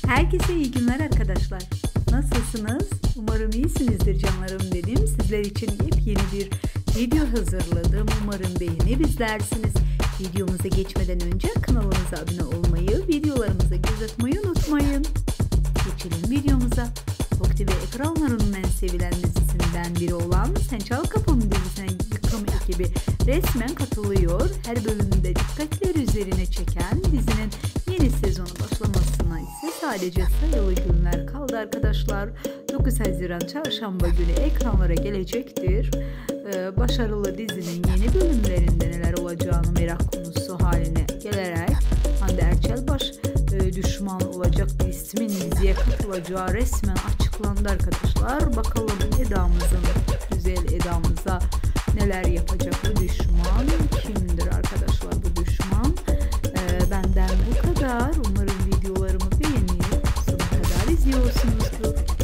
Herkese iyi günler arkadaşlar. Nasılsınız? Umarım iyisinizdir canlarım benim. Sizler için yepyeni bir video hazırladım. Umarım beğenip izlersiniz. Videomuza geçmeden önce kanalımıza abone olmayı, videolarımıza göz atmayı unutmayın. Geçelim videomuza. Fox TV ekranlarının en sevilen dizisinden biri olan Sen Çal Kapımı dizisine yapım ekibi resmen katılıyor. Her bölümünde dikkatler üzerine çeken dizinin yeni sezonu başlamasına ise sadece sayılı günler kaldı arkadaşlar. 9 Haziran Çarşamba günü ekranlara gelecektir. Başarılı dizinin yeni bölümlerinde neler olacağını merak konusu haline gelerek Hande Erçel düşman olacak bir ismin diziye katılacağı resmen açıklandı arkadaşlar. Bakalım güzel Eda'mıza neler yapacak bu düşman, kimdir arkadaşlar bu düşman. Benden bu kadar. Umarım videolarımı beğenip sonuna kadar izliyorsunuzdur.